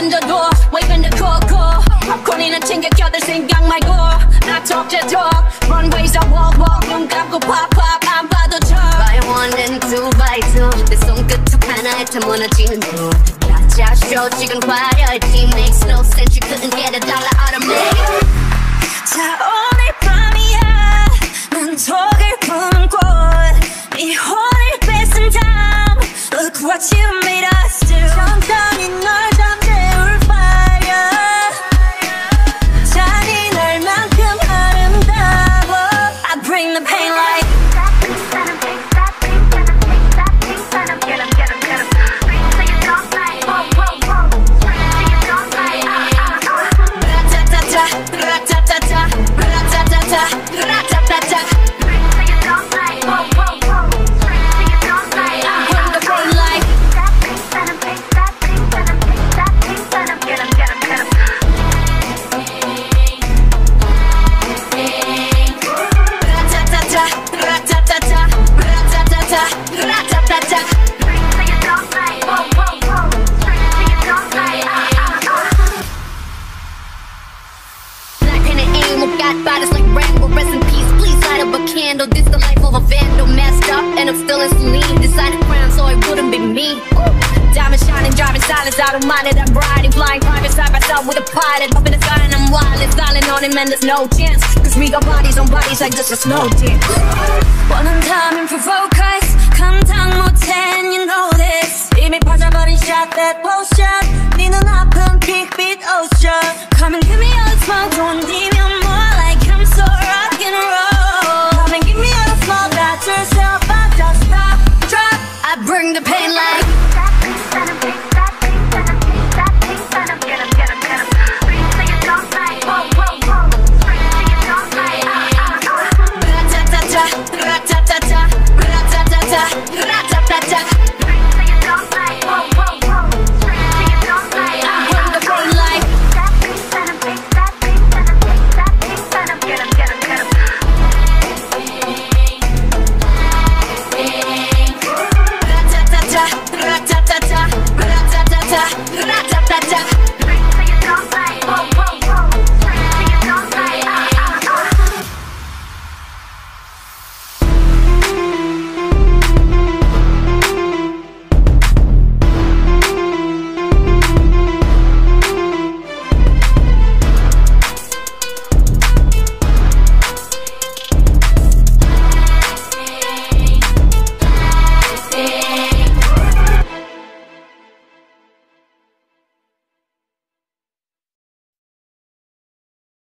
open the door, waving the coco. 팝콘이나 챙겨 껴들 생각 말고 나 talk the talk. runways I walk walk. 눈 감고 pop pop 안 봐도 쳐. By one and two by two. 내 손끝 툭 하나에 다 무너지는 듯. 가짜 쇼 지금 화려했지. Makes no sense. You couldn't get a dollar out of me. 자 오늘 밤이야. 난 독을 품고 이 혼을 뺏은 다음. Look what you made us do. 천천히 널 잠재울 fire. 잔인할 만큼 아름다워. I bring the pain like bodies like Rambo, rest in peace. Please light up a candle. This the life of a vandal, messed up, and I'm still in saline. Decided crown, so it wouldn't be me. Diamond shining, driving silence. I don't mind it. I'm riding, flying private side by side with a pilot. Up in the sky and I'm wild, styling on him, and there's no chance. Cause we got bodies on bodies like just a snow dance. 원한다면 provoke us. 감당 못해, and you know this. 이미 빠져버린 shot that potion. 네 눈앞은 픽빛 ocean. Come and give me all the smoke, don't need me more. I'm so rock and roll. Come and give me all the smoke. That's yourself, I just stop, drop. I bring the pain like